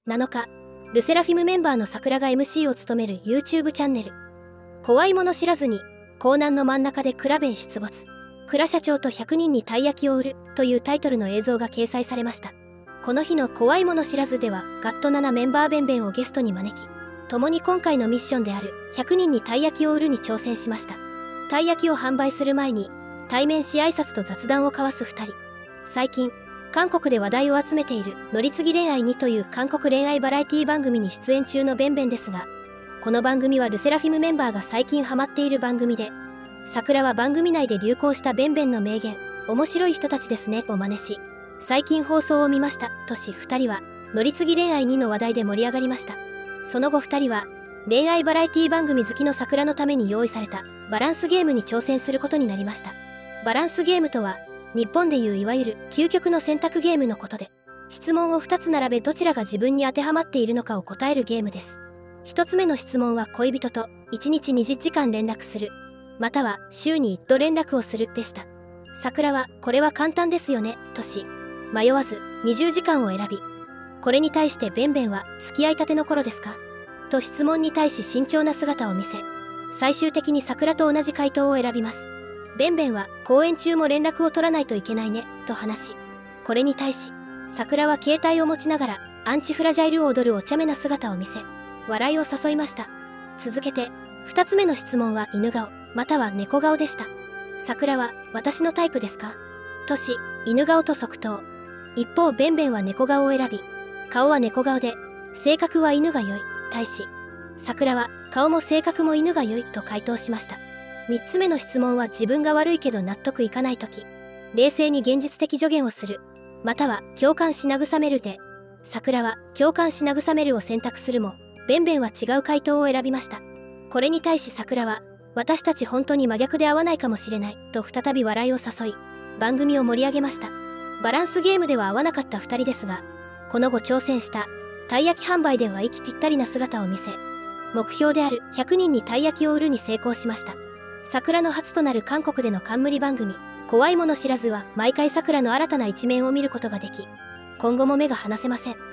7日、ルセラフィムメンバーの桜が MC を務める YouTube チャンネル怖いもの知らずに港南の真ん中で蔵弁出没、蔵社長と100人にたい焼きを売るというタイトルの映像が掲載されました。この日の怖いもの知らずではガット7メンバーベンベンをゲストに招き、共に今回のミッションである100人にたい焼きを売るに挑戦しました。たい焼きを販売する前に対面し挨拶と雑談を交わす2人。最近韓国で話題を集めている乗り継ぎ恋愛にという韓国恋愛バラエティ番組に出演中のベンベンですが、この番組はルセラフィムメンバーが最近ハマっている番組で、桜は番組内で流行したベンベンの名言面白い人たちですねを真似し、最近放送を見ましたとし、2人は乗り継ぎ恋愛にの話題で盛り上がりました。その後2人は恋愛バラエティ番組好きの桜のために用意されたバランスゲームに挑戦することになりました。バランスゲームとは日本でいういわゆる究極の選択ゲームのことで、質問を2つ並べどちらが自分に当てはまっているのかを答えるゲームです。1つ目の質問は恋人と1日20時間連絡する、または週に1度連絡をするでした。桜はこれは簡単ですよねとし、迷わず20時間を選び、これに対してベンベンは付き合いたての頃ですかと質問に対し慎重な姿を見せ、最終的に桜と同じ回答を選びます。ベンベンは公演中も連絡を取らないといけないねと話し、これに対し桜は携帯を持ちながらアンチフラジャイルを踊るお茶目な姿を見せ、笑いを誘いました。続けて2つ目の質問は犬顔または猫顔でした。桜は私のタイプですかとし、犬顔と即答。一方ベンベンは猫顔を選び、顔は猫顔で性格は犬が良い対し、桜は顔も性格も犬が良いと回答しました。3つ目の質問は自分が悪いけど納得いかないとき、冷静に現実的助言をする、または共感し慰めるで、桜は共感し慰めるを選択するも、ベンベンは違う回答を選びました。これに対し桜は、私たち本当に真逆で合わないかもしれないと再び笑いを誘い、番組を盛り上げました。バランスゲームでは合わなかった2人ですが、この後挑戦したたい焼き販売では息ぴったりな姿を見せ、目標である100人にたい焼きを売るに成功しました。桜の初となる韓国での冠番組怖いもの知らずは毎回桜の新たな一面を見ることができ、今後も目が離せません。